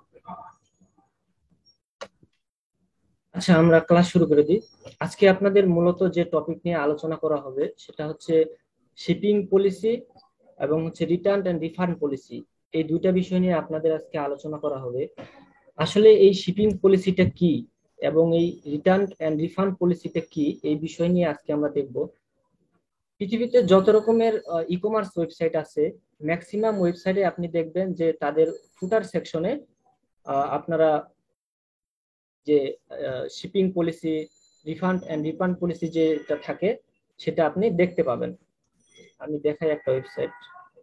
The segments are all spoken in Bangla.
আচ্ছা, আমরা ক্লাস শুরু করে দিই। আজকে আপনাদের মূলত যে টপিক নিয়ে আলোচনা করা হবে সেটা হচ্ছে শিপিং পলিসি এবং হচ্ছে রিটার্ন এন্ড রিফান্ড পলিসি। এই দুইটা বিষয় নিয়ে আপনাদের আজকে আলোচনা করা হবে। আসলে এই শিপিং পলিসিটা কি এবং এই রিটার্ন এন্ড রিফান্ড পলিসিটা কি, এই বিষয় নিয়ে আজকে আমরা দেখব। পৃথিবীতে যত রকমের ই কমার্স ওয়েবসাইট আছে, ম্যাক্সিমাম ওয়েবসাইটে আপনি দেখবেন যে তাদের ফুটার সেকশনে আপনারা যে shipping policy, refund and refund policy যেটা থাকে সেটা আপনি দেখতে পাবেন। আমি দেখাই একটা ওয়েবসাইট,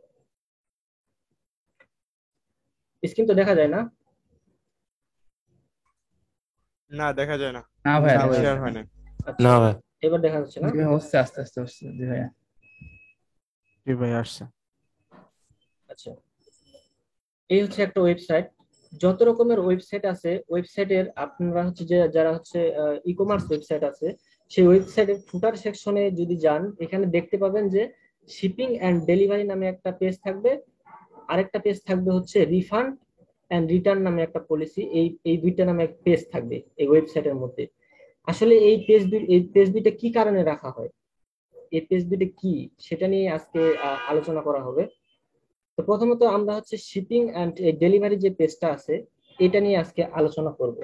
স্ক্রিন তো দেখা যায় না? না, দেখা যায় না। না ভাই, না, দেখা শেয়ার যাচ্ছে হয় না। না। আচ্ছা, না ভাই, এবার দেখা যাচ্ছে না? জি ভাই, হচ্ছে, আস্তে আস্তে হচ্ছে। জি ভাইয়া। জি ভাই, আসছে। আচ্ছা, এই হচ্ছে একটা ওয়েবসাইট। যত রকমের ওয়েবসাইট আছে, ওয়েবসাইটের আপনারা হচ্ছে যে যারা হচ্ছে ই কমার্স ওয়েবসাইট আছে, সেই ওয়েবসাইটের ফুটার সেকশনে যদি যান, এখানে দেখতে পাবেন যে শিপিং এন্ড ডেলিভারি নামে একটা পেজ থাকবে, আরেকটা পেজ থাকবে হচ্ছে রিফান্ড এন্ড রিটার্ন নামে একটা পলিসি। এই দুইটা নামে পেজ থাকবে এই ওয়েবসাইটের মধ্যে। আসলে এই পেজ দুইটা কি কারণে রাখা হয়, এই পেজ দুইটা কি, সেটা নিয়ে আজকে আলোচনা করা হবে। তো প্রথমত আমরা হচ্ছে শিপিং এন্ড ডেলিভারি যে পেজটা আছে, এটা নিয়ে আজকে আলোচনা করব।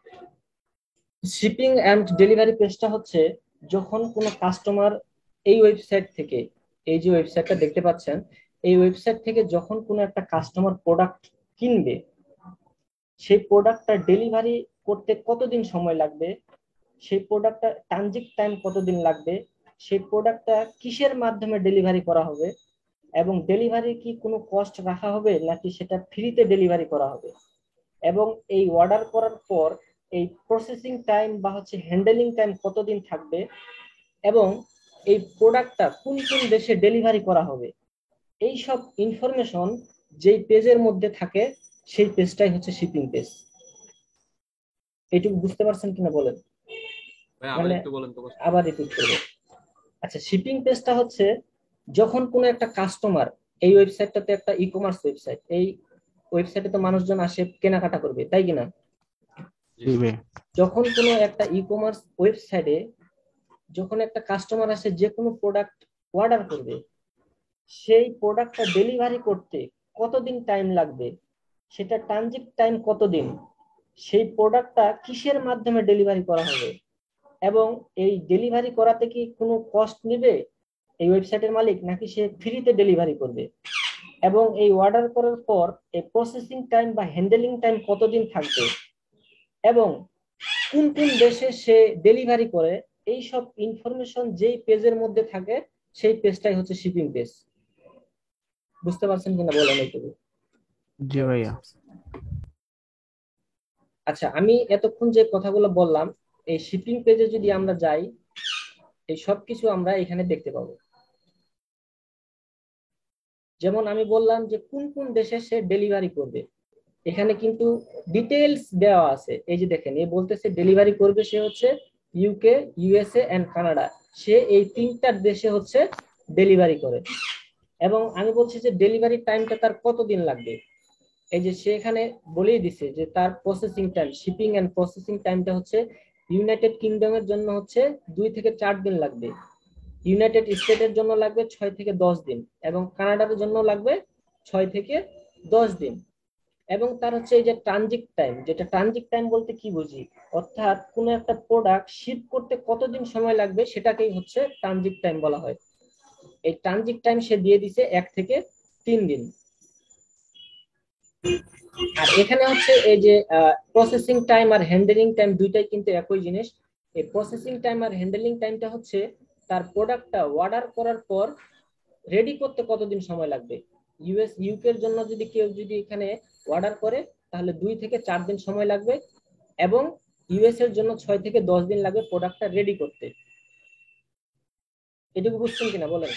শিপিং এন্ড ডেলিভারি পেজটা হচ্ছে যখন কোনো কাস্টমার এই ওয়েবসাইট থেকে, এই যে ওয়েবসাইটটা দেখতে পাচ্ছেন, এই ওয়েবসাইট থেকে যখন কোনো একটা কাস্টমার প্রোডাক্ট কিনবে, সেই প্রোডাক্টটা ডেলিভারি করতে কতদিন সময় লাগবে, সেই প্রোডাক্টটা ট্রানজিট টাইম কতদিন লাগবে, সেই প্রোডাক্টটা কিসের মাধ্যমে ডেলিভারি করা হবে, এবং ডেলিভারি কি কোনো কস্ট রাখা হবে নাকি সেটা ফ্রিতে ডেলিভারি করা হবে, এবং এই অর্ডার করার পর এই প্রসেসিং টাইম বা হচ্ছে হ্যান্ডেলিং টাইম কতদিন থাকবে, এবং এই প্রোডাক্টটা কোন কোন দেশে ডেলিভারি করা হবে, এই সব ইনফরমেশন যেই পেজের মধ্যে থাকে সেই পেজটাই হচ্ছে শিপিং পেজ। এইটুকু বুঝতে পারছেন কিনা বলেন? মানে আবার রিপিট করবো। আচ্ছা, শিপিং পেজটা হচ্ছে যখন কোনো একটা কাস্টমার, এই ওয়েবসাইটটাতে একটা ই কমার্স ওয়েবসাইট, এই ওয়েবসাইটে তো মানুষজন আসে কেনাকাটা করবে, তাই কিনা? জি ভাই। যখন কোনো একটা ই কমার্স ওয়েবসাইটে যখন একটা কাস্টমার আসে যে কোনো প্রোডাক্ট অর্ডার করবে, সেই প্রোডাক্টটা ডেলিভারি করতে কতদিন টাইম লাগবে, সেটা ট্রানজিট টাইম কতদিন, সেই প্রোডাক্টটা কিসের মাধ্যমে ডেলিভারি করা হবে, এবং এই ডেলিভারি করাতে কি কোনো কস্ট নেবে এই ওয়েবসাইটের মালিক নাকি সে ফ্রিতে ডেলিভারি করবে, এবং এই অর্ডার করার পর এই প্রসেসিং টাইম বা হ্যান্ডেলিং টাইম কতদিন থাকবে, এবং কোন কোন দেশে সে ডেলিভারি করে, এই সব ইনফরমেশন যেই পেজের মধ্যে থাকে সেই পেজটাই হচ্ছে শিপিং পেজ। বুঝতে পারছেন কিনা বলেন এইটুকু? জি ভাইয়া। আচ্ছা, আমি এতক্ষণ যে কথাগুলো বললাম, এই শিপিং পেজে যদি আমরা যাই, এই সব কিছু আমরা এখানে দেখতে পাবো। যেমন আমি বললাম যে কোন কোন দেশে সে ডেলিভারি করবে, এখানে কিন্তু ডিটেলস দেওয়া আছে। এই যে দেখেন, এ বলতেছে ডেলিভারি করবে সে হচ্ছে ইউকে, ইউএসএ এন্ড কানাডা। সে এই তিনটা দেশে হচ্ছে ডেলিভারি করে, এবং আমি বলছি যে ডেলিভারি টাইমটা তার কতদিন লাগবে। এই যে সে এখানে বলেই দিছে যে তার processing time, shipping and processing টাইমটা হচ্ছে ইউনাইটেড কিংডমের জন্য হচ্ছে 2 থেকে 4 দিন লাগবে, ইউনাইটেড স্টেটের জন্য লাগবে 6 থেকে 10 দিন, এবং কানাডার জন্য লাগবে 6 থেকে 10 দিন। এবং তার হচ্ছে এই যে ট্রানজিট টাইম, যেটা ট্রানজিট টাইম বলতে কি বুঝি, অর্থাৎ কোনো একটা প্রোডাক্ট শিপ করতে কতদিন সময় লাগবে সেটাকেই হচ্ছে ট্রানজিট টাইম বলা হয়। এই ট্রানজিট টাইম সে দিয়ে দিছে 1 থেকে 3 দিন। আর এখানে হচ্ছে এই যে প্রসেসিং টাইম আর হ্যান্ডেলিং টাইম দুইটাই কিন্তু একই জিনিস। এই প্রসেসিং টাইম আর হ্যান্ডেলিং টাইমটা হচ্ছে তার প্রোডাক্টটা অর্ডার করার পর রেডি করতে কতদিন সময় লাগবে। ইউকে এর জন্য যদি কেউ এখানে অর্ডার করে তাহলে 2 থেকে 4 দিন সময় লাগবে, এবং ইউএস এর জন্য 6 থেকে 10 দিন লাগবে প্রোডাক্টটা রেডি করতে। এটুকু বুঝছেন কিনা বলেন?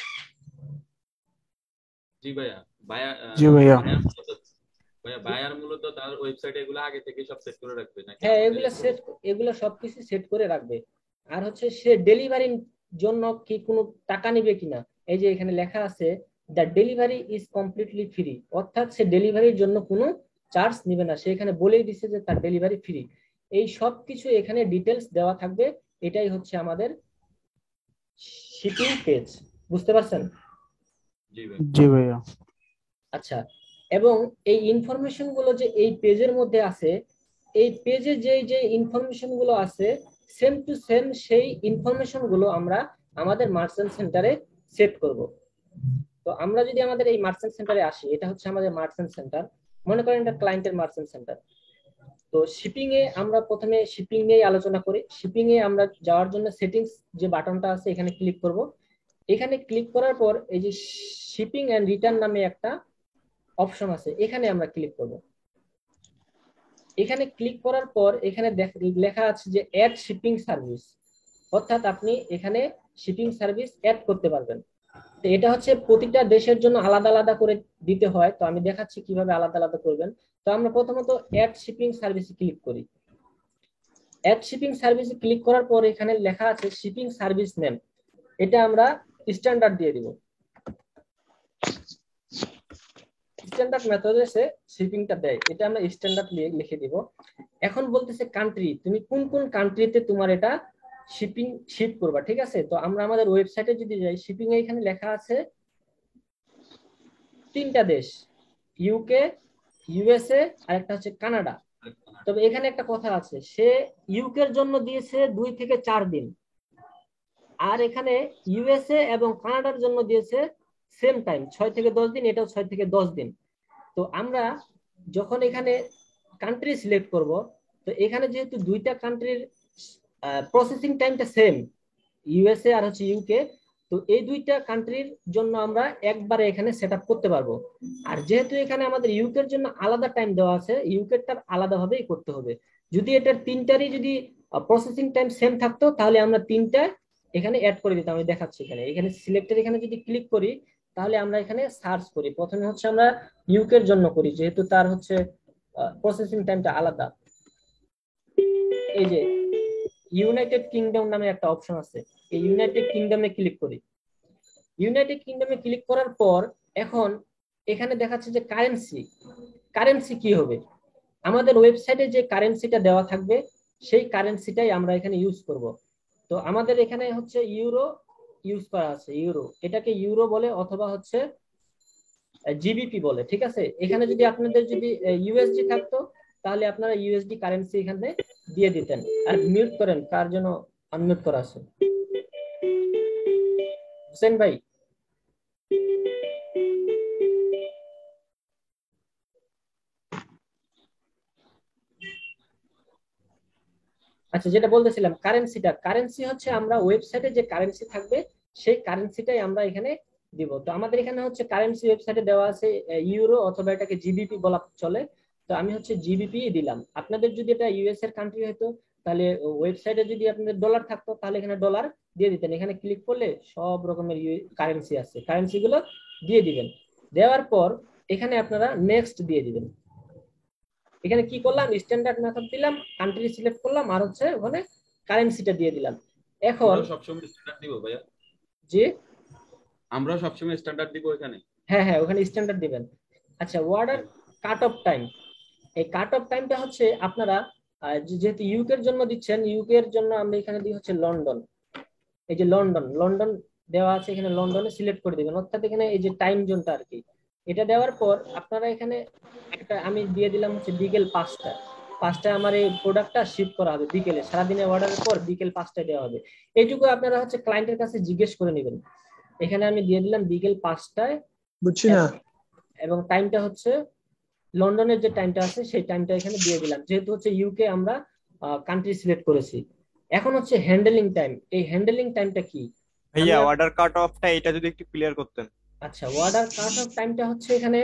জি ভাইয়া। জি ভাইয়া। বায়ার মূলত তার ওয়েবসাইটে এগুলো আগে থেকে সব সেট করে রাখবে নাকি? হ্যাঁ, এগুলো সবকিছু সেট করে রাখবে। আর হচ্ছে সে ডেলিভারির জন্য কি কোনো টাকা নিবে কিনা, এই যে এখানে লেখা আছে the delivery is completely free, অর্থাৎ সে ডেলিভারির জন্য কোনো চার্জ নিবে না, সে এখানে বলেই দিছে যে তার ডেলিভারি ফ্রি। এই সব কিছু এখানে ডিটেলস দেওয়া থাকবে। এটাই হচ্ছে আমাদের শিপিং পেজ, বুঝতে পারছেন? জি ভাই। জি ভাইয়া। আচ্ছা, এবং এই ইনফরমেশন গুলো যে এই পেজের মধ্যে আছে, এই পেজে যে যে ইনফরমেশন গুলো আছে সেম টু সেম সেই ইনফরমেশন গুলো আমরা আমাদের মার্চেন্ট সেন্টারে সেট করব। তো আমরা যদি আমাদের এই মার্চেন্ট সেন্টারে আসি, এটা হচ্ছে আমাদের মার্চেন্ট সেন্টার, মনে করেন এটা ক্লায়েন্টের মার্চেন্ট সেন্টার। তো শিপিং এ আমরা প্রথমে শিপিং নিয়ে আলোচনা করি। শিপিং এ আমরা যাওয়ার জন্য সেটিংস যে বাটনটা আছে এখানে ক্লিক করব। এখানে ক্লিক করার পর এই যে শিপিং এন্ড রিটার্ন নামে একটা অপশন আছে, এখানে আমরা ক্লিক করব। এখানে ক্লিক করার পর এখানে লেখা আছে যে অ্যাড শিপিং সার্ভিস, অর্থাৎ আপনি এখানে শিপিং সার্ভিস অ্যাড করতে পারবেন। তো এটা হচ্ছে প্রতিটা দেশের জন্য আলাদা আলাদা করে দিতে হয়, তো আমি দেখাচ্ছি কিভাবে আলাদা আলাদা করবেন। তো আমরা প্রথমত অ্যাড শিপিং সার্ভিসে ক্লিক করি। অ্যাড শিপিং সার্ভিসে ক্লিক করার পর এখানে লেখা আছে শিপিং সার্ভিস নেম, এটা আমরা স্ট্যান্ডার্ড দিয়ে দিব। স্ট্যান্ডার্ড মেথডে সে শিপিংটা দেয়, এটা আমরা স্ট্যান্ডার্ড লিখে দিব। এখন বলতেছে কান্ট্রি, তুমি কোন কোন কান্ট্রিতে তোমার এটা শিপিং শিপ করবা, ঠিক আছে? তো আমরা আমাদের ওয়েবসাইটে যদি যাই, শিপিং এ এখানে লেখা আছে 3টা দেশ, ইউকে, ইউএসএ আর একটা হচ্ছে কানাডা। তবে এখানে একটা কথা আছে, সে ইউকে এর জন্য দিয়েছে 2 থেকে 4 দিন, আর এখানে ইউএসএ এবং কানাডার জন্য দিয়েছে সেম টাইম 6 থেকে 10 দিন, এটাও 6 থেকে 10 দিন। তো আমরা যখন এখানে কান্ট্রি সিলেক্ট করব, তো এখানে যেহেতু দুইটা কান্ট্রির প্রসেসিং টাইমটা সেম, ইউএসএ আর হচ্ছে ইউকে, তো এই দুইটা কান্ট্রির জন্য আমরা একবারে এখানে সেট আপ করতে পারবো। আর যেহেতু এখানে আমাদের ইউকের জন্য আলাদা টাইম দেওয়া আছে, ইউকেরটা আলাদাভাবেই করতে হবে। যদি এটার তিনটারই যদি প্রসেসিং টাইম সেম থাকতো, তাহলে আমরা তিনটা এখানে অ্যাড করে দিতাম। আমি দেখাচ্ছি এখানে, এখানে সিলেক্টের এখানে যদি ক্লিক করি, তাহলে আমরা এখানে সার্চ করি। প্রথমে হচ্ছে আমরা ইউকের জন্য করি, যেহেতু তার হচ্ছে প্রসেসিং টাইমটা আলাদা। এই যে ইউনাইটেড কিংডম নামে একটা অপশন আছে, এই ইউনাইটেড কিংডমে ক্লিক করি। ইউনাইটেড কিংডমে ক্লিক করার পর এখন এখানে দেখাচ্ছে যে কারেন্সি। কারেন্সি কি হবে? আমাদের ওয়েবসাইটে যে কারেন্সিটা দেওয়া থাকবে সেই কারেন্সিটাই আমরা এখানে ইউজ করব। তো আমাদের এখানে হচ্ছে ইউরো ইউজ করা আছে, ইউরো, এটাকে ইউরো বলে অথবা হচ্ছে জিবিপি বলে, ঠিক আছে? এখানে যদি আপনাদের যদি ইউএসডি থাকতো, তাহলে আপনারা ইউএসডি কারেন্সি এখানে দিয়ে দিতেন। আর মিউট করেন, কার জন্য আনমিউট করা আছে? হোসেন ভাই। আচ্ছা, যেটা বলতেছিলাম কারেন্সিটা, কারেন্সি হচ্ছে আমরা ওয়েবসাইটে যে কারেন্সি থাকবে সেই কারেন্সিটাই আমরা এখানে দিব। তো আমাদের এখানে হচ্ছে কারেন্সি ওয়েবসাইটে দেওয়া আছে ইউরো অথবা এটাকে জিবিপি বলা চলে। তো আমি হচ্ছে জিবিপি দিলাম। আপনাদের যদি এটা ইউএস এর কান্ট্রি হতো, তাহলে ওয়েবসাইটে যদি আপনাদের ডলার থাকতো, তাহলে এখানে ডলার দিয়ে দিতেন। এখানে ক্লিক করলে সব রকমের কারেন্সি আছে, কারেন্সি গুলো দিয়ে দিবেন। দেওয়ার পর এখানে আপনারা নেক্সট দিয়ে দিবেন। এখানে কি করলাম, স্ট্যান্ডার্ড মেথড দিলাম, কান্ট্রি সিলেক্ট করলাম, আর হচ্ছে ওখানে কারেন্সিটা দিয়ে দিলাম। এখন আমরা সবসময় স্ট্যান্ডার্ড দিব ভাইয়া? জি, আমরা সবসময় স্ট্যান্ডার্ড দিব এখানে? হ্যাঁ হ্যাঁ, ওখানে স্ট্যান্ডার্ড দিবেন। আচ্ছা, অর্ডার কাট অফ টাইম, এই কাট অফ টাইমটা হচ্ছে আপনারা যেহেতু ইউকে এর জন্য দিচ্ছেন, ইউকে এর জন্য আমরা এখানে দিই হচ্ছে লন্ডন। এই যে লন্ডন, লন্ডন দেওয়া আছে, এখানে লন্ডনে সিলেক্ট করে দিবেন, অর্থাৎ এখানে এই যে টাইম জোনটা আর কি। এটা দেওয়ার পর আপনারা এখানে একটা আমি দিয়ে দিলাম হচ্ছে বিকেল 5টায় আমার এই প্রোডাক্টটা শিপ করা হবে বিকেলে, সারাদিনের অর্ডারের পর বিকেল 5টায় দেওয়া হবে। এইটুকু আপনারা হচ্ছে ক্লায়েন্টের কাছে জিজ্ঞেস করে নেবেন। এখানে আমি দিয়ে দিলাম বিকেল 5টায়, বুঝছি না। এবং টাইমটা হচ্ছে লন্ডনের যে টাইমটা আছে সেই টাইমটা এখানে দিয়ে দিলাম, যেহেতু হচ্ছে ইউকে আমরা কান্ট্রি সিলেক্ট করেছি। এখন হচ্ছে হ্যান্ডেলিং টাইম, এই হ্যান্ডেলিং টাইমটা কি ভাইয়া? অর্ডার কাট অফটা এটা যদি একটু ক্লিয়ার করতেন। আচ্ছা, অর্ডার কাট অফ টাইমটা হচ্ছে এখানে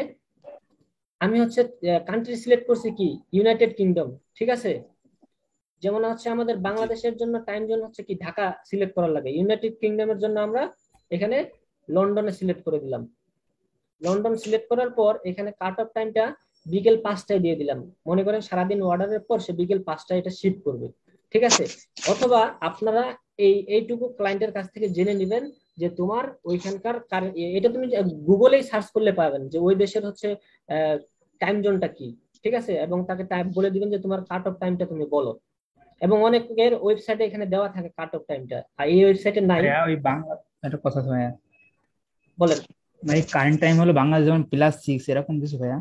আমি হচ্ছে কান্ট্রি সিলেক্ট করছি কি ইউনাইটেড কিংডম, ঠিক আছে? যেমন হচ্ছে আমাদের বাংলাদেশের জন্য টাইম জোন হচ্ছে কি ঢাকা সিলেক্ট করার লাগে, ইউনাইটেড কিংডমের জন্য আমরা এখানে লন্ডনে সিলেক্ট করে দিলাম। লন্ডন সিলেক্ট করার পর এখানে কাট অফ টাইমটা বিকেল 5টায় দিয়ে দিলাম। মনে করেন সারাদিন অর্ডারের পর সে বিকেল 5টায় এটা শিপ করবে, ঠিক আছে? অথবা আপনারা এইটুকু ক্লায়েন্টের কাছ থেকে জেনে নেবেন যে তোমার ওইখানকার এটা তুমি গুগলেই সার্চ করলে পাবেন যে ওই দেশের হচ্ছে টাইম জোনটা কি, ঠিক আছে, এবং তাকে টাইম বলে দিবেন যে তোমার কাট অফ টাইমটা তুমি বলো। এবং অনেকের ওয়েবসাইটে এখানে দেওয়া থাকে কাট অফ টাইমটা, আর এই ওয়েবসাইটে নাই। ভাইয়া ওই বাংলা একটা কথা আছে ভাইয়া, বলেন। মানে কারেন্ট টাইম হলো বাংলাদেশ যেমন +6 এরকম কিছু ভাইয়া?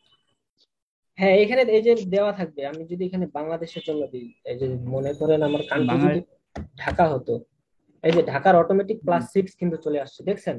হ্যাঁ, এখানে এই যে দেওয়া থাকবে, আমি যদি এখানে বাংলাদেশের জন্য দিই, এই যে মনে করেন আমার কান্ট্রি যদি বাংলাদেশ। ঢাকা হতো, এই যে ঢাকার অটোমেটিক +6 কিন্তু চলে আসছে, দেখছেন?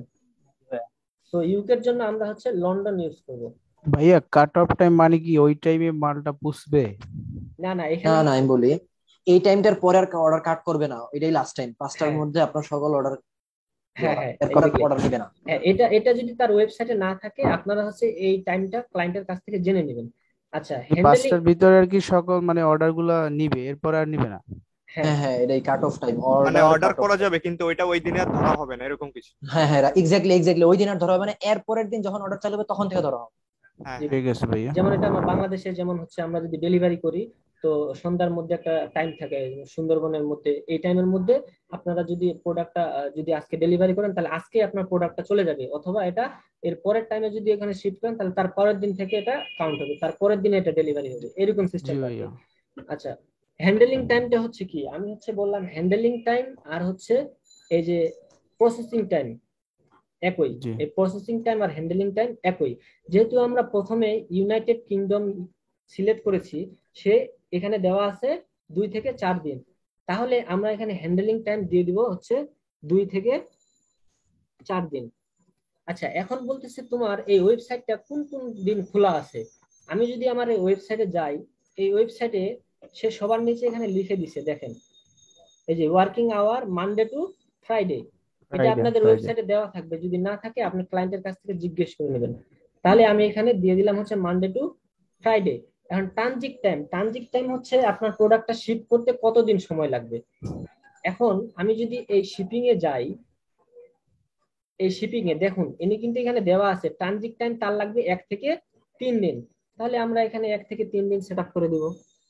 তো ইউকের জন্য আমরা হচ্ছে লন্ডন ইউজ করব। ভাইয়া কাট অফ টাইম মানে কি ওই টাইমে মালটা পুষবে? না না, না এখানে না, আমি বলি এই টাইমটার পরে আর অর্ডার কাট করবে না, এটাই লাস্ট টাইম, 5টার হ্যাঁ মধ্যে আপনার সকল অর্ডার হ্যাঁ হ্যাঁ, এরপর এক্স্যাক্টলি। অর্ডার দিবে না। হ্যাঁ, এটা এটা যদি তার ওয়েবসাইটে না থাকে, আপনারা হচ্ছে এই টাইমটা ক্লায়েন্টের কাছ থেকে জেনে নেবেন। আচ্ছা, এই হ্যান্ডেলিং। 5টার ভিতরে আর কি সকল মানে অর্ডার গুলা নিবে, এরপর আর নিবে না? হ্যাঁ হ্যাঁ হ্যাঁ, এটাই কাট অফ টাইম, মানে অর্ডার অর্ডার কাট অফ করা টাইম। যাবে কিন্তু ওইটা ওই দিনে আর ধরা হবে না এরকম কিছু? হ্যাঁ হ্যাঁ, এক্স্যাক্টলি এক্স্যাক্টলি, ওই দিন আর ধরা হবে না, এর পরের দিন যখন অর্ডার চালু হবে তখন থেকে ধরা হবে। হ্যাঁ জি, ঠিক আছে ভাইয়া। যেমন এটা আমার বাংলাদেশে যেমন হচ্ছে আমরা যদি ডেলিভারি করি, তো সন্ধ্যার মধ্যে একটা টাইম থাকে সুন্দরবনের মধ্যে, এই টাইমের মধ্যে আপনারা যদি প্রোডাক্টটা যদি আজকে ডেলিভারি করেন, তাহলে আজকে আপনার প্রোডাক্টটা চলে যাবে, অথবা এটা এর পরের টাইমে যদি এখানে শিফট করেন, তাহলে তার পরের দিন থেকে এটা কাউন্ট হবে, তার পরের দিনে এটা ডেলিভারি হবে, এরকম জি সিস্টেম থাকে। ভাইয়া। আচ্ছা, হ্যান্ডেলিং টাইমটা হচ্ছে কি, আমি হচ্ছে বললাম হ্যান্ডেলিং টাইম আর হচ্ছে এই যে প্রসেসিং টাইম একই। জি এই প্রসেসিং টাইম আর হ্যান্ডেলিং টাইম একই। যেহেতু আমরা প্রথমে ইউনাইটেড কিংডম সিলেক্ট করেছি, সে এখানে দেওয়া আছে 2 থেকে 4 দিন, তাহলে আমরা এখানে হ্যান্ডেলিং টাইম দিয়ে দিব হচ্ছে 2 থেকে 4 দিন। আচ্ছা, এখন বলতেছে তোমার এই ওয়েবসাইটটা কোন কোন দিন খোলা আছে। আমি যদি আমার এই ওয়েবসাইটে যাই, এই ওয়েবসাইটে সে সবার নিচে এখানে লিখে দিছে, দেখেন এই যে working hour Monday to Friday. এটা ফ্রাইডে আপনাদের ফ্রাইডে। ওয়েবসাইটে দেওয়া থাকবে, যদি না থাকে আপনি ক্লায়েন্টের কাছ থেকে জিজ্ঞেস করে নেবেন। তাহলে আমি এখানে দিয়ে দিলাম হচ্ছে মানডে টু ফ্রাইডে। এখন ট্রানজিট টাইম হচ্ছে আপনার প্রোডাক্টটা শিপ করতে কতদিন সময় লাগবে। এখন আমি যদি এই শিপিং এ যাই, এই শিপিং এ দেখুন ইনি কিন্তু এখানে দেওয়া আছে ট্রানজিট টাইম তার লাগবে 1 থেকে 3 দিন। তাহলে আমরা এখানে 1 থেকে 3 দিন সেট আপ করে দিব,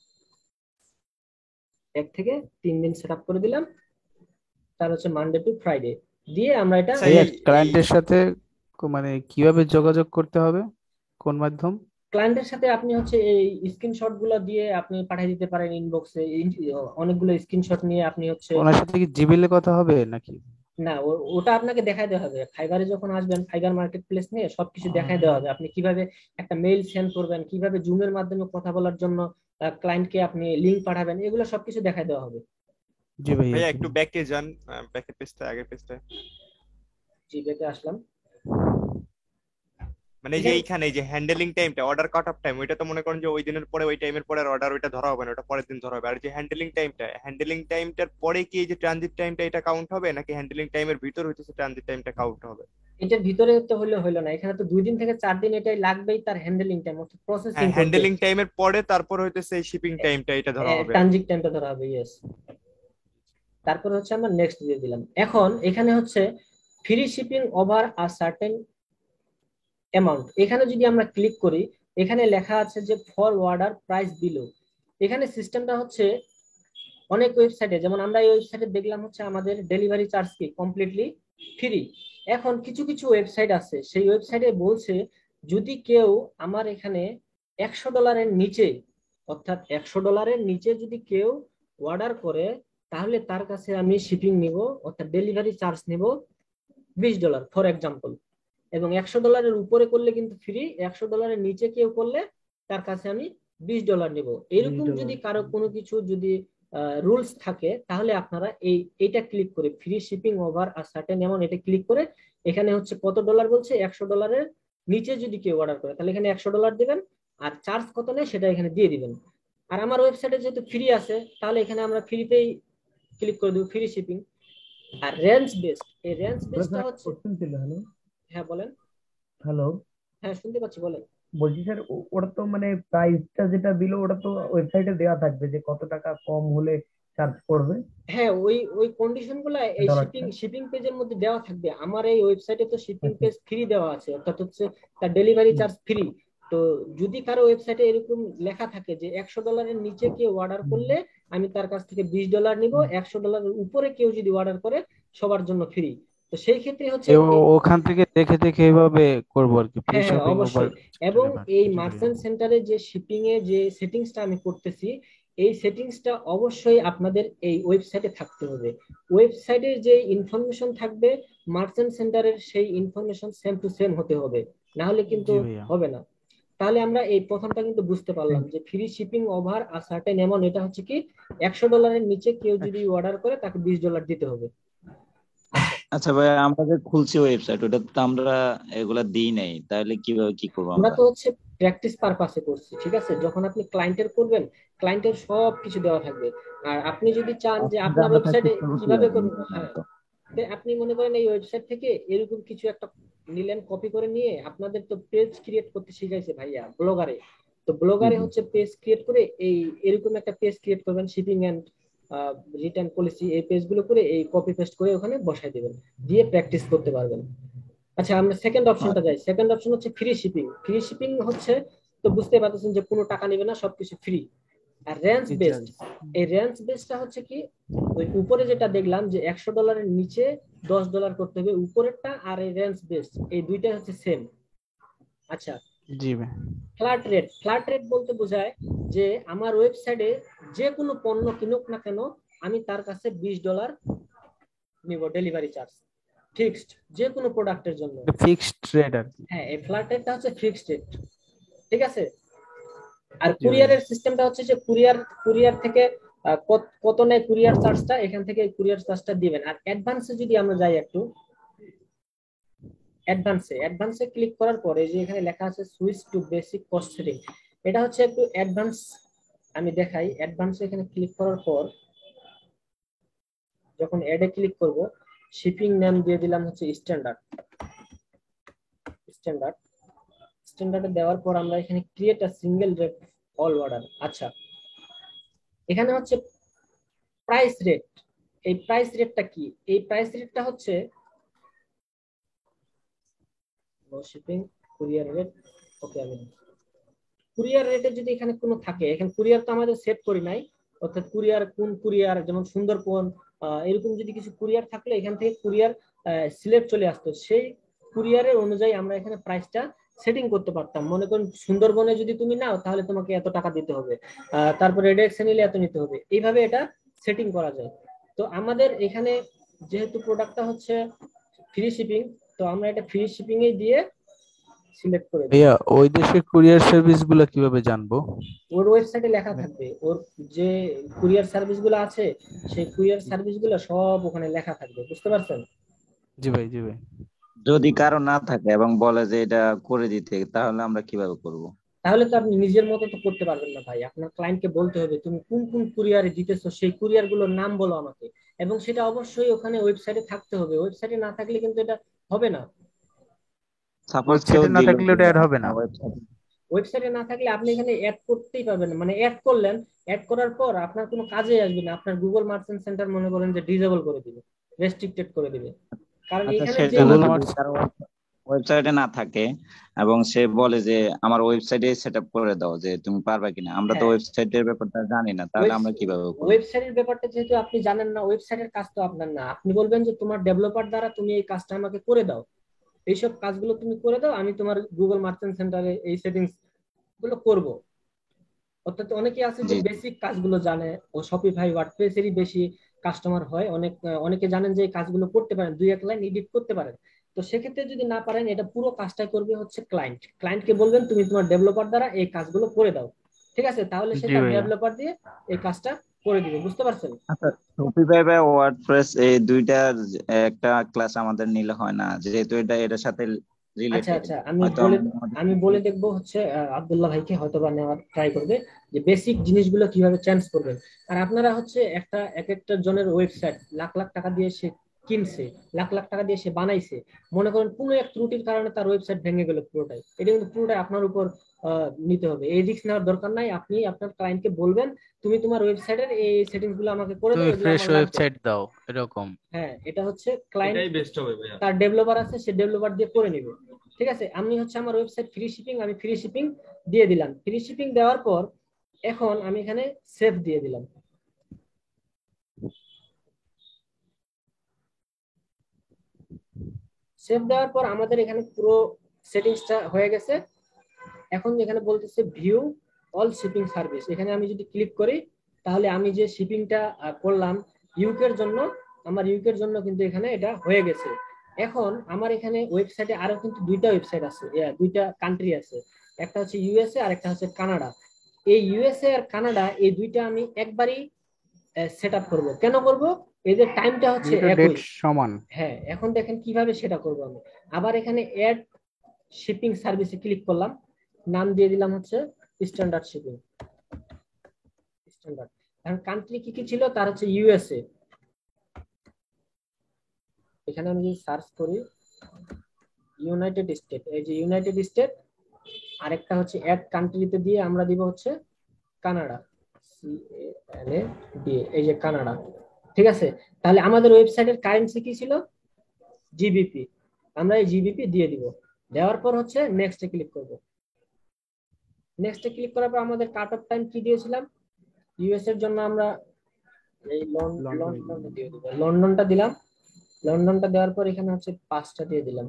1 থেকে 3 দিন সেট আপ করে দিলাম। তার হচ্ছে মানডে টু ফ্রাইডে দিয়ে আমরা এটা আচ্ছা ভাইয়া এই ক্লায়েন্টের সাথে মানে কিভাবে যোগাযোগ করতে হবে, কোন মাধ্যম? ক্লায়েন্টের সাথে আপনি হচ্ছে এই স্ক্রিনশট গুলো দিয়ে আপনি পাঠিয়ে দিতে পারেন ইনবক্সে, অনেকগুলো স্ক্রিনশট নিয়ে আপনি হচ্ছে। ওনার সাথে কি জিমেইলে কথা হবে নাকি? না, ওটা আপনাকে দেখাই দেওয়া হবে ফাইবারে যখন আসবেন, ফাইবার মার্কেট প্লেস নিয়ে সবকিছু দেখাই দেওয়া হবে, আপনি কিভাবে একটা মেইল সেন্ড করবেন, কিভাবে জুমের মাধ্যমে কথা বলার জন্য ক্লায়েন্টকে আপনি লিংক পাঠাবেন, এগুলো সবকিছু দেখাই দেওয়া হবে। জি ভাইয়া। ভাইয়া জি একটু ব্যাকে যান, ব্যাকের পেজটা আগের পেজটা। জি, দেখে আসলাম। মানে এই যে এইখানে এই যে হ্যান্ডেলিং টাইমটা, অর্ডার কাট অফ টাইম, ওইটা তো মনে করেন যে ওই দিনের পরে ওই টাইমের পরে অর্ডার ওইটা ধরা হবে না, ওটা পরের দিন ধরা হবে। আর যে হ্যান্ডেলিং টাইমটার পরে কি এই যে ট্রানজিট টাইমটা এটা কাউন্ট হবে, নাকি হ্যান্ডেলিং টাইমের ভিতর হইতেছে ট্রানজিট টাইমটা কাউন্ট হবে? এটার ভিতরে তো হইলো না, এখানে তো 2 দিন থেকে 4 দিন এটাই লাগবেই তার হ্যান্ডেলিং টাইম, অর্থাৎ প্রসেসিং হ্যাঁ, করতে। হ্যান্ডেলিং টাইমের পরে তারপর হইতেছে এই শিপিং টাইমটা এটা ধরা হবে। ট্রানজিট টাইমটা ধরা হবে, ইয়েস। তারপর হচ্ছে আমরা নেক্সট দিয়ে দিলাম। এখন এখানে হচ্ছে free shipping over a certain amount, এখানে যদি আমরা ক্লিক করি, এখানে লেখা আছে যে ফর অর্ডার প্রাইস বিলো। এখানে সিস্টেমটা হচ্ছে অনেক ওয়েবসাইটে, যেমন আমরা এই ওয়েবসাইটে দেখলাম হচ্ছে আমাদের ডেলিভারি চার্জ কি কমপ্লিটলি ফ্রি। এখন কিছু কিছু ওয়েবসাইট আছে, সেই ওয়েবসাইটে বলছে যদি কেউ আমার এখানে $100 নিচে, অর্থাৎ $100 নিচে যদি কেউ অর্ডার করে, তাহলে তার কাছে আমি শিপিং নিব, অর্থাৎ ডেলিভারি চার্জ নিব $20 ফর এক্সাম্পল। এবং $100 উপরে করলে কিন্তু ফ্রি, $100 নিচে কেউ করলে তার কাছে আমি $20 নিব। এরকম যদি কারো কোনো কিছু যদি রুলস থাকে, তাহলে আপনারা এইটা ক্লিক করে free shipping over a certain amount এটা ক্লিক করে এখানে হচ্ছে কত ডলার বলছে, $100 নিচে যদি কেউ অর্ডার করে তাহলে এখানে $100 দিবেন, আর চার্জ কত নেয় সেটা এখানে দিয়ে দিবেন। আর আমার ওয়েবসাইটে যেহেতু ফ্রি আছে, তাহলে এখানে আমরা ফ্রিতেই ক্লিক করে দেবো ফ্রি শিপিং। আর রেঞ্জ বেসড, এই রেঞ্জ বেসডটা হচ্ছে। কোশ্চেন ছিল। হ্যালো হ্যাঁ বলেন। হ্যালো, হ্যাঁ শুনতে পাচ্ছি, বলেন। বলছি স্যার ওটা তো মানে প্রাইসটা যেটা দিল ওটা তো ওয়েবসাইটে দেওয়া থাকবে যে কত টাকা কম হলে চার্জ করবে হ্যাঁ, ওই কন্ডিশন গুলা এই শিপিং ডলারটা। শিপিং পেজের মধ্যে দেওয়া থাকবে। আমার এই ওয়েবসাইটে তো শিপিং আচ্ছা। পেজ ফ্রি দেওয়া আছে, অর্থাৎ হচ্ছে তার ডেলিভারি চার্জ ফ্রি। তো যদি কারো ওয়েবসাইটে এরকম লেখা থাকে যে $100 নিচে কেউ অর্ডার করলে আমি তার কাছ থেকে $20 নিব, $100 উপরে কেউ যদি অর্ডার করে সবার জন্য ফ্রি, তো সেই ক্ষেত্রে হচ্ছে ওখান থেকে দেখে দেখে এভাবে করবো আর কি, ফ্রি হ্যাঁ হ্যাঁ শপিং ওভার অবশ্যই। এবং এই ডেলিভারি। মার্চেন্ট সেন্টারে যে শিপিং এ যে সেটিংসটা আমি করতেছি, এই সেটিংসটা অবশ্যই আপনাদের এই ওয়েবসাইটে থাকতে হবে। ওয়েবসাইটের যে ইনফরমেশন থাকবে মার্চেন্ট সেন্টারের সেই ইনফরমেশন সেম টু সেম হতে হবে, না হলে কিন্তু জি ভাইয়া। হবে না। তাহলে আমরা এই প্রথমটা কিন্তু বুঝতে পারলাম যে free shipping over a certain amount, এটা হচ্ছে কি $100 নিচে কেউ যদি অর্ডার করে তাকে $20 দিতে হবে। আচ্ছা ভাই, আমরা যে খুলছি ওয়েবসাইট, ওটা তো আমরা এগুলা দিই নাই, তাহলে কিভাবে কি করবো আমরা আমরা? তো হচ্ছে প্র্যাকটিস পারপাসে করছি, ঠিক আছে? যখন আপনি ক্লায়েন্টের করবেন, ক্লায়েন্টের সব কিছু দেওয়া থাকবে। আর আপনি যদি চান যে অসুবিধা আপনার আমরা ওয়েবসাইটে প্র্যাকটিস করবো কিভাবে কিভাবে করবেন, বুঝলাম হ্যাঁ, তো। তো আপনি মনে করেন এই ওয়েবসাইট থেকে এরকম কিছু একটা নিলেন, কপি করে নিয়ে আপনাদের তো পেজ ক্রিয়েট করতে শিখাইছে ভাইয়া ব্লগারে। তো জি ব্লগারে জি। হচ্ছে পেজ ক্রিয়েট করে এই এরকম একটা পেজ ক্রিয়েট করবেন, শিপিং এন্ড রিটার্ন পলিসি, এই পেজগুলো করে এই কপি পেস্ট করে ওখানে বসাই দিবেন, দিয়ে প্র্যাকটিস করতে পারবেন। আচ্ছা, আমরা সেকেন্ড অপশনটা যাই। সেকেন্ড অপশন হচ্ছে ফ্রি শিপিং। ফ্রি শিপিং হচ্ছে, তো বুঝতে পারতেছেন যে কোনো টাকা নেবে না, সবকিছু ফ্রি। আর রেঞ্জ জি বেসড, এই রেঞ্জ বেসডটা হচ্ছে কি, ওই উপরে যেটা দেখলাম যে $100 নিচে $10 করতে হবে উপরেরটা, আর এই রেঞ্জ বেসড এই দুইটা হচ্ছে সেম। আচ্ছা, জি ভাই। ফ্ল্যাট রেট, ফ্ল্যাট রেট বলতে বোঝায় যে আমার ওয়েবসাইটে যে কোনো পণ্য কিনুক না কেন, আমি তার কাছে $20 নিব ডেলিভারি চার্জ, ফিক্সড, যে কোনো প্রোডাক্টের জন্য। ফিক্সড রেট আর কি। হ্যাঁ, এই ফ্ল্যাট রেটটা হচ্ছে ফিক্সড রেট, ঠিক আছে? আর জি ভাই। কুরিয়ারের সিস্টেমটা হচ্ছে যে কুরিয়ার কুরিয়ার থেকে কত নেয় কুরিয়ার চার্জটা, এখান থেকে কুরিয়ার চার্জটা দিবেন। আর অ্যাডভান্সে যদি আমরা যাই একটু, অ্যাডভান্সে ক্লিক করার পরে যে এখানে লেখা আছে switch to basic cost setting, এটা হচ্ছে একটু অ্যাডভান্স। আমি দেখাই, অ্যাডভান্সে এখানে ক্লিক করার পর যখন অ্যাডে ক্লিক করব, শিপিং নেম দিয়ে দিলাম হচ্ছে স্ট্যান্ডার্ড। স্ট্যান্ডার্ড স্ট্যান্ডার্ডে দেওয়ার পর আমরা এখানে create a single rate all order. আচ্ছা, এখানে হচ্ছে প্রাইস রেট। এই প্রাইস রেটটা কি? এই প্রাইস রেটটা হচ্ছে শিপিং কুরিয়ার রেট। ওকে, আমি কুরিয়ার রেটে যদি এখানে কোনো থাকে, এখানে কুরিয়ার তো আমাদের সেট করি নাই, অর্থাৎ কুরিয়ার কোন কুরিয়ার, যেমন সুন্দরবন এরকম যদি কিছু কুরিয়ার থাকলে এখান থেকে কুরিয়ার সিলেক্ট চলে আসতো, সেই কুরিয়ারের অনুযায়ী আমরা এখানে প্রাইসটা সেটিং করতে পারতাম। মনে করুন সুন্দরবনে যদি তুমি নাও তাহলে তোমাকে এত টাকা দিতে হবে, তারপরে রেডেক্সে নিলে এত নিতে হবে, এইভাবে এটা সেটিং করা যায়। তো আমাদের এখানে যেহেতু প্রোডাক্টটা হচ্ছে ফ্রি শিপিং, তো আমরা এটা ফ্রি শিপিং এ দিয়ে সিলেক্ট করে দিই। ভাইয়া, ওই দেশের কুরিয়ার সার্ভিস গুলো কিভাবে জানবো? ওর ওয়েবসাইটে লেখা থাকবে, ওর যে কুরিয়ার সার্ভিস গুলো আছে সেই কুরিয়ার সার্ভিস গুলো সব ওখানে লেখা থাকবে, বুঝতে পারছেন? জি ভাই, জি ভাই। যদি কারো না থাকে এবং বলে যে এটা করে দিতে, তাহলে আমরা কিভাবে করব? তাহলে তো আপনি নিজের মতো তো করতে পারবেন না ভাই, আপনার ক্লায়েন্টকে বলতে হবে তুমি কোন কোন কুরিয়ারে দিতেছো, সেই কুরিয়ার গুলোর নাম বলো আমাকে, এবং সেটা অবশ্যই ওখানে ওয়েবসাইটে থাকতে হবে। ওয়েবসাইটে না থাকলে কিন্তু এটা হবে না। সাপোজ কেউ ওয়েবসাইটে না দিল থাকলে যে ওটা অ্যাড হবে না। আপনার ওয়েবসাইটে। ওয়েবসাইটে না থাকলে আপনি এখানে অ্যাড করতেই পারবেন না, মানে অ্যাড করলেন, অ্যাড করার পর আপনার কোনো কাজে আসবে না, আপনার গুগল মার্চেন্ট সেন্টার মনে করেন যে ডিসেবল করে দিবে, রেস্ট্রিক্টেড করে দিবে। কারণ আচ্ছা, এখানে সেই যে জন্য গুগল যদি মার্টস। কারো ওয়েবসাইটে না থাকে এবং সে বলে যে আমার ওয়েবসাইটে সেট আপ করে দাও, যে তুমি পারবা কিনা, আমরা তো হ্যাঁ, ওয়েবসাইটের ব্যাপারটা জানি না, তাহলে আমরা কিভাবে করবো? ওয়েবসাইটের ব্যাপারটা যেহেতু আপনি জানেন না, ওয়েবসাইটের কাজ তো আপনার না, আপনি বলবেন যে তোমার ডেভেলপার দ্বারা তুমি এই কাজটা আমাকে করে দাও, এইসব কাজগুলো তুমি করে দাও, আমি তোমার গুগল মার্চেন্ট সেন্টারে এই সেটিংস গুলো করব। অর্থাৎ অনেকে আছে যে জি বেসিক কাজগুলো জানে, ও শপিফাই ওয়ার্ডপ্রেসেরই বেশি কাস্টমার হয়, অনেকে জানেন যে এই কাজগুলো করতে পারেন, দুই এক লাইন এডিট করতে পারেন। তো সেক্ষেত্রে যদি না পারেন, এটা পুরো কাজটাই করবে হচ্ছে ক্লায়েন্ট। ক্লায়েন্টকে বলবেন তুমি তোমার ডেভেলপার দ্বারা এই কাজগুলো করে দাও, ঠিক আছে? তাহলে সে জি তার ভাইয়া। ডেভেলপার দিয়ে এই কাজটা করে দিবে, বুঝতে পারছেন? আচ্ছা, শপিফাই বা ওয়ার্ডপ্রেস এই দুইটার একটা ক্লাস আমাদের নিলে হয় না, যেহেতু এটা এটার সাথে আচ্ছা রিলেটেড? আচ্ছা, হয়তো আমি বলে দেখবো হচ্ছে আব্দুল্লাহ ভাইকে হয়তো বা নেওয়ার ট্রাই করবে, যে বেসিক জিনিসগুলো কিভাবে চেঞ্জ করবেন। আর আপনারা হচ্ছে এক একটা জনের ওয়েবসাইট লাখ লাখ টাকা দিয়ে সে কিনছে, লাখ লাখ টাকা দিয়ে সে বানাইছে, মনে করেন কোনো এক ত্রুটির কারণে তার ওয়েবসাইট ভেঙে গেল পুরোটাই, এটা কিন্তু পুরোটাই আপনার উপর নিতে হবে। এই রিস্ক নেওয়ার দরকার নাই, আপনি আপনার ক্লায়েন্টকে বলবেন তুমি তোমার ওয়েবসাইটের এই সেটিংস গুলো আমাকে করে দাও, তুমি এগুলো ফ্রেশ আমার লাগবে। ওয়েবসাইট দাও, এরকম। হ্যাঁ, এটা হচ্ছে ক্লায়েন্ট, এটাই বেস্ট হবে ভাইয়া। তার ডেভেলপার আছে, সে ডেভেলপার দিয়ে করে নিবে, ঠিক আছে? আমি হচ্ছে আমার ওয়েবসাইট ফ্রি শিপিং, আমি ফ্রি শিপিং দিয়ে দিলাম। ফ্রি শিপিং দেওয়ার পর এখন আমি এখানে সেভ দিয়ে দিলাম। সেভ দেওয়ার পর আমাদের এখানে পুরো সেটিংসটা হয়ে গেছে। এখন এখানে বলতেছে ভিউ অল শিপিং সার্ভিস, এখানে আমি যদি ক্লিক করি তাহলে আমি যে শিপিংটা করলাম ইউকের জন্য, আমার ইউকের জন্য কিন্তু এখানে এটা হয়ে গেছে। এখন আমার এখানে ওয়েবসাইটে আরো কিন্তু দুইটা ওয়েবসাইট আছে, দুইটা কান্ট্রি আছে, একটা হচ্ছে ইউএসএ আর একটা হচ্ছে কানাডা। এই ইউএসএ আর কানাডা এই দুইটা আমি একবারই সেট আপ করবো। কেন করব? এদের টাইমটা হচ্ছে দুটো একই। ডেট সমান। হ্যাঁ, এখন দেখেন কিভাবে সেটা করবো আমি। আবার এখানে অ্যাড শিপিং সার্ভিসে ক্লিক করলাম, নাম দিয়ে দিলাম হচ্ছে স্ট্যান্ডার্ড শিপিং, স্ট্যান্ডার্ড। কারণ কান্ট্রি কি কি ছিল, তার হচ্ছে ইউএসএ। এখানে আমি যদি সার্চ করি ইউনাইটেড স্টেট, এই যে ইউনাইটেড স্টেট, আরেকটা হচ্ছে অ্যাড কান্ট্রিতে দিয়ে আমরা দিব হচ্ছে কানাডা, CANADA, এই যে কানাডা। ঠিক আছে, তাহলে আমাদের ওয়েবসাইটের কারেন্সি কি ছিল? জিবিপি। আমরা এই জিবিপি দিয়ে দিব। দেওয়ার পর হচ্ছে নেক্সটে ক্লিক করব। নেক্সটে ক্লিক করার পর আমাদের কাট অফ টাইম কি দিয়েছিলাম ইউএস এর জন্য, আমরা এই লন্ডনটা দিয়ে দিব, লন্ডনটা দিলাম। লন্ডনটা দেওয়ার পর এখানে হচ্ছে 5টা দিয়ে দিলাম,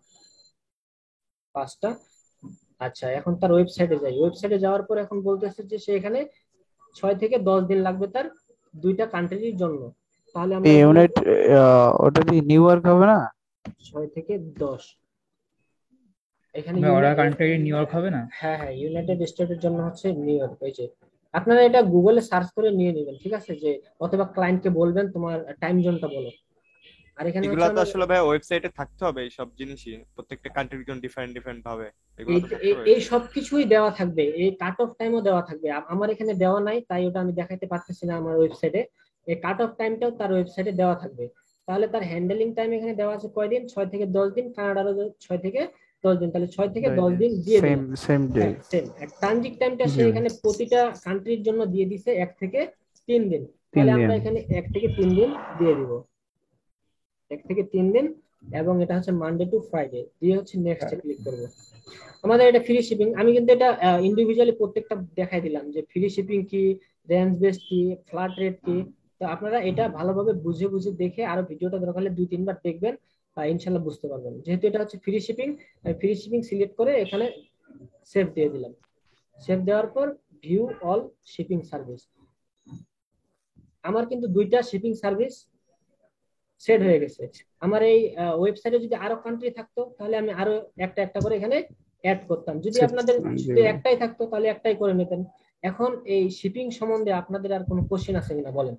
5টা। আচ্ছা, এখন তার ওয়েবসাইটে যাই। ওয়েবসাইটে যাওয়ার পর এখন বলতেছে যে সে এখানে 6 থেকে 10 দিন লাগবে তার দুইটা কান্ট্রির জন্য। তাহলে আমরা ইউনাইট ওটা কি নিউ ইয়র্ক হবে না? 6 থেকে 10 এখানে অর্ডার কান্ট্রি নিউ ইয়র্ক হবে না? হ্যাঁ হ্যাঁ, ইউনাইটেড স্টেটের জন্য হচ্ছে নিউ ইয়র্ক। এই যে আপনারা এটা গুগলে সার্চ করে নিয়ে নেবেন, ঠিক আছে, যে অথবা ক্লায়েন্টকে বলবেন তোমার টাইম জোনটা বলো। আর এখানে এগুলো হচ্ছে তো আসলে ভাই ওয়েবসাইটে থাকতে হবে, এই সব জিনিসই প্রত্যেকটা কান্ট্রির জন্য ডিফারেন্ট ডিফারেন্ট ভাবে এগুলো তো থাকতে হবে। এই সব কিছুই দেওয়া থাকবে, এই কাট অফ টাইমও দেওয়া থাকবে। আমার এখানে দেওয়া নাই তাই ওটা আমি দেখাতে পারতেছি না আমার ওয়েবসাইটে। এই কাট অফ টাইমটাও তার ওয়েবসাইটে দেওয়া থাকবে। তাহলে তার হ্যান্ডেলিং টাইম এখানে দেওয়া আছে কয়দিন, 6 থেকে 10 দিন, কানাডারও 6 থেকে 10 দিন, তাহলে 6 থেকে 10 দিন দিয়ে দিলাম। Same day. সেম ট্রানজিট টাইমটা সে এখানে প্রতিটা কান্ট্রির জন্য দিয়ে দিছে 1 থেকে 3 দিন। 3 তাহলে দিন। আমরা এখানে 1 থেকে 3 দিন দিয়ে দিব, 1 থেকে 3 দিন, এবং এটা হচ্ছে মানডে টু ফ্রাইডে দিয়ে হচ্ছে নেক্সটে ক্লিক করব। আমাদের এটা ফ্রি শিপিং। আমি কিন্তু এটা ইন্ডিভিজুয়ালি প্রত্যেকটা দেখাই দিলাম যে ফ্রি শিপিং কি, রেঞ্জ বেসড কি, ফ্ল্যাট রেট কি। তো আপনারা এটা ভালোভাবে বুঝে বুঝে দেখে আরো ভিডিওটা দরকার হলে 2-3 বার দেখবেন, ইনশাল্লাহ বুঝতে পারবেন। যেহেতু এটা হচ্ছে free shipping, free shipping select করে এখানে সেভ দিয়ে দিলাম। সেভ দেওয়ার পর ভিউ অল শিপিং সার্ভিস, আমার কিন্তু দুইটা শিপিং সার্ভিস সেট হয়ে গেছে। আমার এই ওয়েবসাইটে যদি আরো কান্ট্রি থাকতো তাহলে আমি আরো একটা একটা করে এখানে অ্যাড করতাম। যদি আপনাদের শুধু একটাই থাকতো তাহলে একটাই করে নিতেন। এখন এই শিপিং সম্বন্ধে আপনাদের আর কোনো কোশ্চেন আছে কিনা বলেন,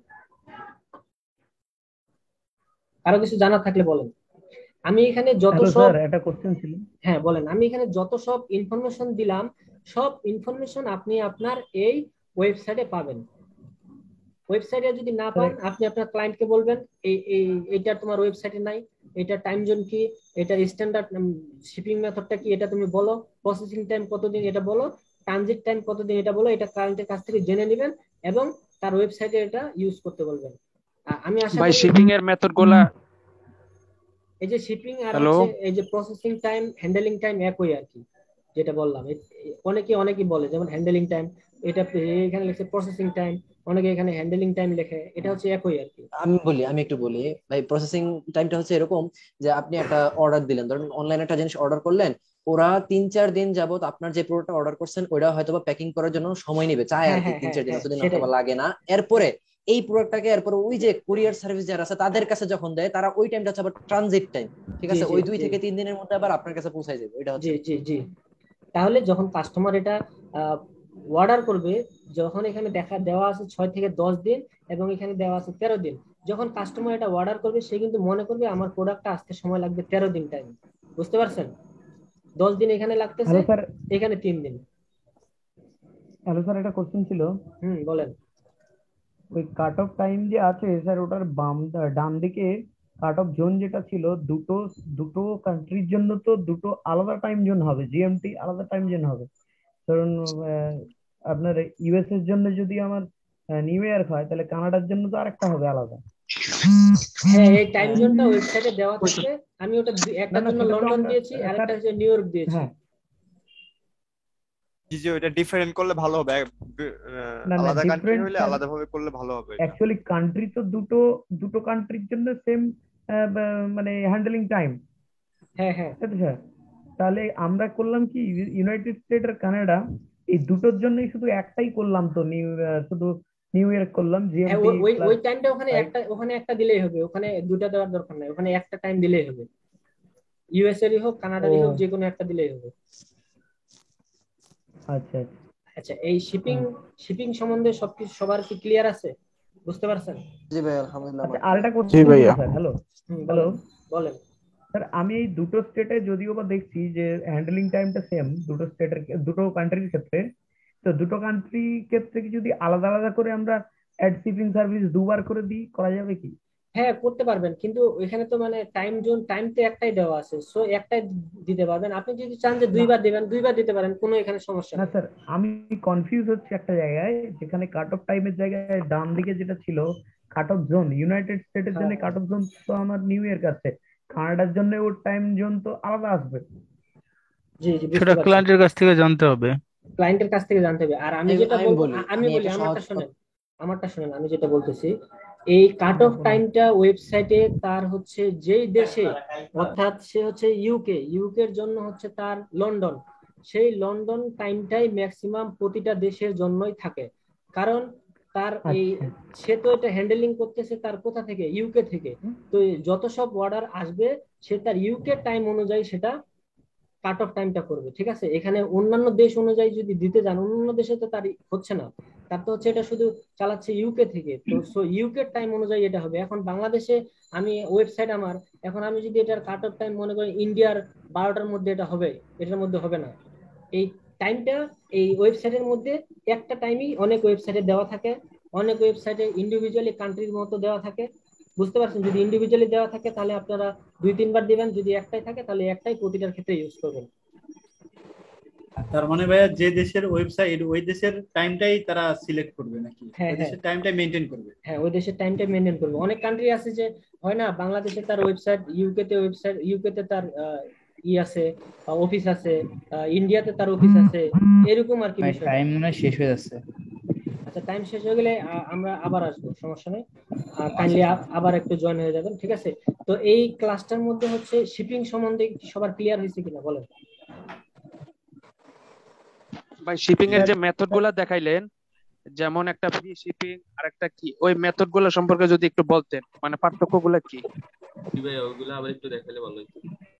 আরো কিছু জানা থাকলে বলেন। আমি এখানে যত সব একটা কোশ্চেন ছিল। হ্যাঁ বলেন। আমি এখানে যত সব ইনফরমেশন দিলাম সব ইনফরমেশন আপনি আপনার এই ওয়েবসাইটে পাবেন। ওয়েবসাইটে যদি না পান আপনি আপনার ক্লায়েন্টকে বলবেন এইটা তোমার ওয়েবসাইটে নাই, এটা টাইম জোন কি, এটা স্ট্যান্ডার্ড শিপিং মেথডটা কি, এটা তুমি বলো, প্রসেসিং টাইম কতদিন এটা বলো, ট্রানজিট টাইম কতদিন এটা বলো, এটা ক্লায়েন্টের কাছ থেকে জেনে নেবেন এবং তার ওয়েবসাইটে এটা ইউজ করতে বলবেন। আমি আশা ভাই করি শিপিং এর মেথড গুলা, এই যে শিপিং আর হচ্ছে এই যে প্রসেসিং টাইম, হ্যান্ডেলিং টাইম একই আর কি, যেটা বললাম। অনেকেই বলে যেমন হ্যান্ডেলিং টাইম, এটা এখানে লেখছে প্রসেসিং টাইম, অনেকে এখানে হ্যান্ডেলিং টাইম লেখে, এটা হচ্ছে একই আর কি। আমি একটু বলি ভাই, প্রসেসিং টাইমটা হচ্ছে এরকম যে আপনি একটা অর্ডার দিলেন, ধরেন অনলাইনে একটা জিনিস অর্ডার করলেন, ওরা 3-4 দিন যাবত আপনার যে প্রোডাক্টটা অর্ডার করছেন ওইটা হয়তো বা প্যাকিং করার জন্য সময় নেবে, চায় আর কি 3-4 দিন, অতদিন হয়তো লাগে না। এরপরে এই প্রোডাক্টটাকে এরপর ওই যে কুরিয়ার সার্ভিস যারা আছে তাদের কাছে যখন দেয়, তারা ওই টাইমটা হচ্ছে আবার ট্রানজিট টাইম, ঠিক আছে, ওই 2 থেকে 3 দিনের মধ্যে আবার আপনার কাছে পৌঁছায় যাবে। ওইটা হচ্ছে জি জি জি। তাহলে যখন কাস্টমার এটা অর্ডার করবে, যখন এখানে দেওয়া আছে 6 থেকে 10 দিন এবং এখানে দেওয়া আছে 13 দিন, যখন কাস্টমার এটা অর্ডার করবে সে কিন্তু মনে করবে আমার প্রোডাক্টটা আসতে সময় লাগবে 13 দিন টাইম, বুঝতে পারছেন? 10 দিন এখানে লাগতেছে, এখানে 3 দিন। হ্যালো স্যার, একটা কোশ্চেন ছিল। বলেন। ওই কাট অফ টাইম যে আছে স্যার, ওটার ডান দিকে কাট অফ জোন যেটা ছিল, দুটো কান্ট্রির জন্য তো দুটো আলাদা টাইম জোন হবে, জিএমটি আলাদা টাইম জোন হবে। ধরুন আপনার ইউএস এর জন্য যদি আমার নিউ ইয়ার হয়, তাহলে কানাডার জন্য তো আরেকটা হবে আলাদা। হ্যাঁ, এই টাইম জোনটা ওয়েবসাইটে দেওয়া থাকে। আমি ওটা একটার জন্য লন্ডন দিয়েছি আর একটা হচ্ছে নিউ ইয়র্ক দিয়েছি। জি, ওটা ডিফারেন্ট করলে ভালো হবে, আলাদা কান্ট্রি হলে আলাদাভাবে করলে ভালো হবে। অ্যাকচুয়ালি কান্ট্রি তো দুটো কান্ট্রির জন্য সেম মানে হ্যান্ডলিং টাইম, হ্যাঁ হ্যাঁ আচ্ছা, তাহলে আমরা করলাম কি ইউনাইটেড স্টেট আর কানাডা এই দুটোর জন্যই শুধু একটাই করলাম তো শুধু নিউ ইয়ার করলাম হ্যাঁ, জিএমটি ওই প্লাস ওই টাইমটা ওখানে 5। একটা, ওখানে একটা দিলেই হবে, ওখানে দুটা দেওয়ার দরকার নাই, ওখানে একটা টাইম দিলেই হবে, ইউএস এরই হোক কানাডারই হোক ও যে কোনো একটা দিলেই হবে। আচ্ছা আচ্ছা। আচ্ছা, এই শিপিং হুম। শিপিং সম্বন্ধে সবকিছু সবার কি ক্লিয়ার আছে, বুঝতে পারছেন? জি ভাই, আলহামদুলিল্লাহ আচ্ছা, আমার আরেকটা clear। জি কোশ্চেন ছিল ভাইয়া। স্যার। হ্যালো হ্যালো বলেন বলেন। স্যার, আমি এই দুটো স্টেটে যদিও বা দেখছি যে হ্যান্ডলিং টাইমটা সেম দুটো স্টেটের, দুটো কান্ট্রির ক্ষেত্রে। তো দুটো কান্ট্রি ক্ষেত্রে কি যদি আলাদা আলাদা করে আমরা অ্যাড শিপিং সার্ভিস দুবার করে দিই, করা যাবে কি? হ্যাঁ করতে পারবেন, কিন্তু এখানে তো মানে টাইম জোন, টাইম তো একটাই দেওয়া আছে, সো একটাই দিতে পারবেন। আপনি যদি চান যে না দুইবার দিবেন, দুইবার দিতে পারেন, কোনো এখানে সমস্যা না নেই। স্যার, আমি কনফিউজ হচ্ছে একটা জায়গায়, যেখানে কাট অফ টাইমের জায়গায় ডান দিকে যেটা ছিল কাট অফ জোন, ইউনাইটেড স্টেটের হ্যাঁ জন্য হ্যাঁ কাট অফ জোন তো আমার নিউ ইয়ার কাছে, কানাডার জন্য ওর টাইম জোন তো আলাদা আসবে। জি জি, বুঝতে সেটা পারছি। ক্লায়েন্টের কাছ থেকে জানতে হবে। ক্লায়েন্টের কাছ থেকে জানতে হবে। আর আমি আমি যেটা আমি বলবো, বলি, আমি আমি বলি, একটা সহজ আমারটা শোনেন, আমি যেটা বলতেছি, এই কাট হ্যাঁ অফ বলুন। টাইমটা ওয়েবসাইটে তার হচ্ছে যেই দেশে, অর্থাৎ সে হচ্ছে ইউকে এর জন্য হচ্ছে তার লন্ডন, সেই লন্ডন টাইমটাই ম্যাক্সিমাম প্রতিটা দেশের জন্যই থাকে। কারণ তার এই, আচ্ছা সে তো এটা হ্যান্ডেলিং করতেছে তার কোথা থেকে, ইউকে থেকে। তো যত সব অর্ডার আসবে সে তার ইউকে টাইম অনুযায়ী সেটা কাট অফ টাইমটা করবে, ঠিক আছে? এখানে অন্যান্য দেশ অনুযায়ী যদি দিতে যান, অন্যান্য দেশে তো তার হচ্ছে না, তার তো হচ্ছে এটা শুধু চালাচ্ছে ইউকে থেকে, তো সো ইউকে টাইম অনুযায়ী এটা হবে। এখন বাংলাদেশে আমি ওয়েবসাইট আমার, এখন আমি যদি এটার কাট অফ টাইম মনে করি ইন্ডিয়ার 12টার মধ্যে, এটা হবে? এটার মধ্যে হবে না। এই টাইমটা এই ওয়েবসাইটের মধ্যে একটা টাইমই অনেক ওয়েবসাইটে দেওয়া থাকে, অনেক ওয়েবসাইটে ইন্ডিভিজুয়ালি কান্ট্রির মতো দেওয়া থাকে, বুঝতে পারছেন? যদি ইন্ডিভিজুয়ালি দেওয়া থাকে তাহলে আপনারা দুই তিনবার দিবেন, যদি একটাই থাকে তাহলে একটাই প্রতিটার ক্ষেত্রে ইউজ করবেন। তার মানে ভাইয়া যে দেশের ওয়েবসাইট ওই দেশের টাইমটাই তারা সিলেক্ট করবে নাকি হ্যাঁ ওই হ্যাঁ দেশের টাইমটাই মেনটেন করবে? হ্যাঁ, ওই দেশের টাইমটা মেনটেন করবে। অনেক কান্ট্রি আছে যে হয় না, বাংলাদেশে তার ওয়েবসাইট ইউকে তে তার ই আছে, অফিস আছে, ইন্ডিয়াতে তার অফিস আছে, এরকম আর কি ভাই বিষয়টা। টাইম মনে হয় শেষ হয়ে যাচ্ছে। আচ্ছা, টাইম শেষ হয়ে গেলে আমরা আবার আসবো, সমস্যা নেই। কাইন্ডলি আবার একটু জয়েন হয়ে যাবেন, ঠিক আছে? তো এই ক্লাসটার মধ্যে হচ্ছে শিপিং সম্বন্ধে কি সবার ক্লিয়ার হয়েছে কিনা বলেন? ভাই শিপিং এর স্যার, যে মেথড গুলা দেখাইলেন, যেমন একটা ফ্রি শিপিং আর একটা কি, ওই মেথড গুলা সম্পর্কে যদি একটু বলতেন, মানে পার্থক্য গুলা কি? জি ভাই, ওইগুলো আবার একটু দেখালে ভালো হতো।